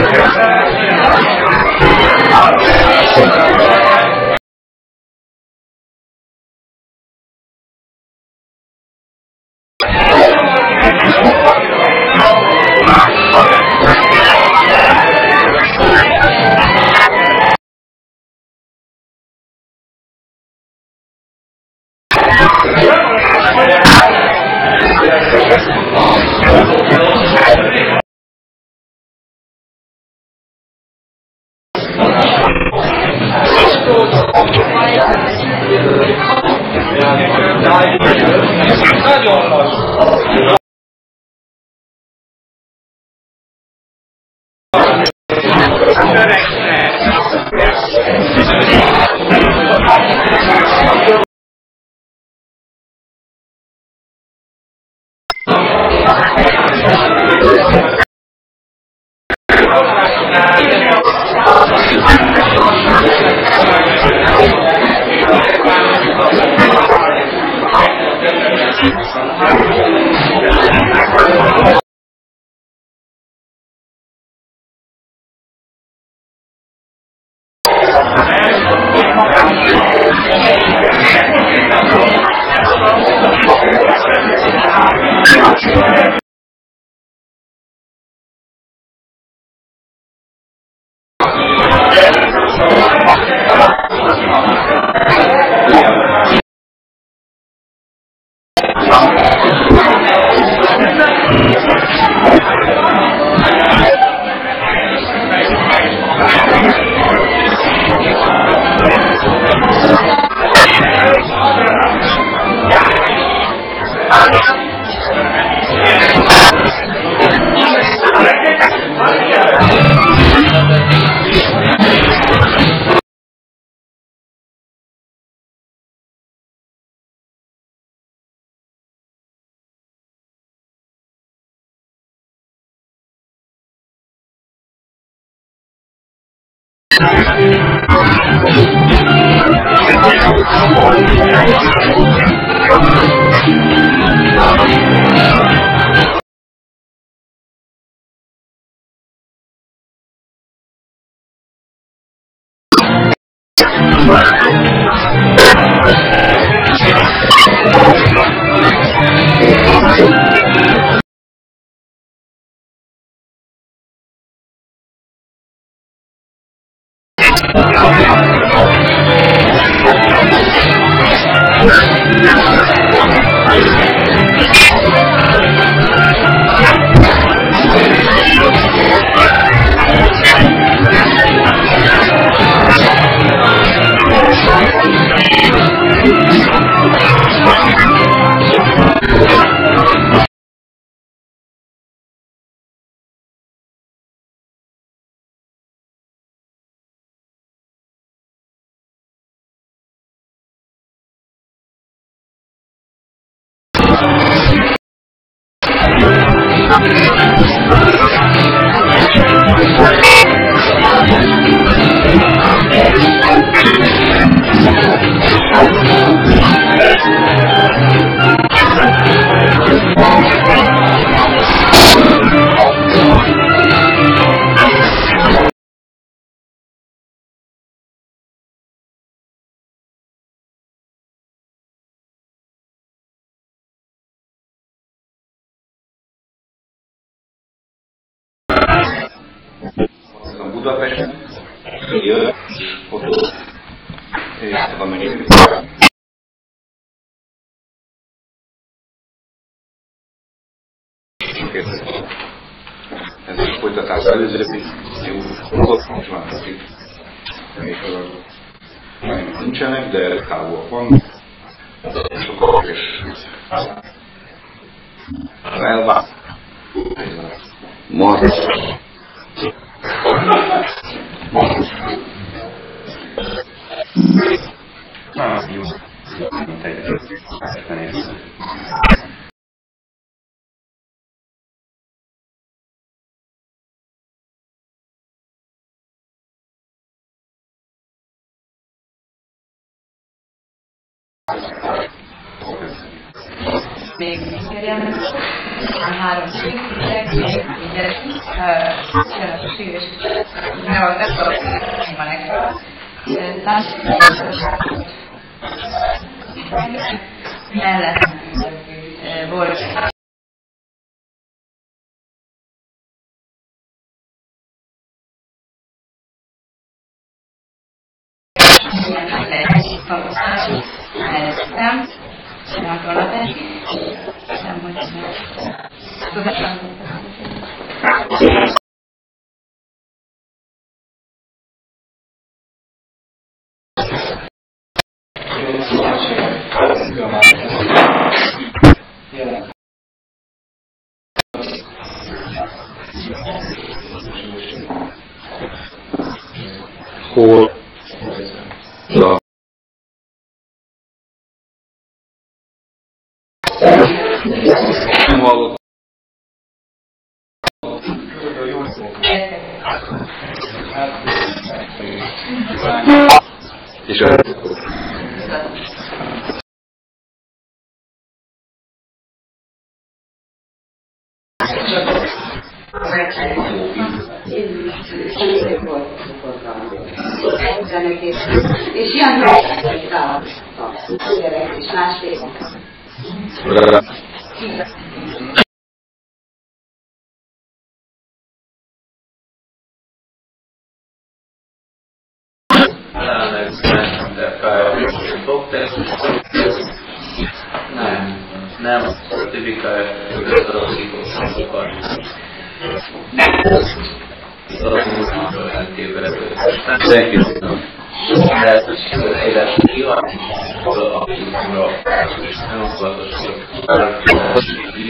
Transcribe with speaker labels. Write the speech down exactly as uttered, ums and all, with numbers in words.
Speaker 1: Budapest jött, ott és amennyi ez a folytatás előző ott most már akik nincsenek, de távol van sokkal és elvár marad.
Speaker 2: Ah, jó. Teljesen értem. még kerülnek, a három szívek, egy gyerek, jön a szív, és nem a megszorok, még van extra. Lássuk, mellett volt nem, nem valahogy, nem hogy tudatosan.
Speaker 1: Hol a nem hallott. És a
Speaker 3: és ilyen hogy a gyerek és másfél.
Speaker 4: Nem, nem, tipikai rosszítósokat.
Speaker 1: Thank you.
Speaker 4: De élet ki van, aki nem akaratos,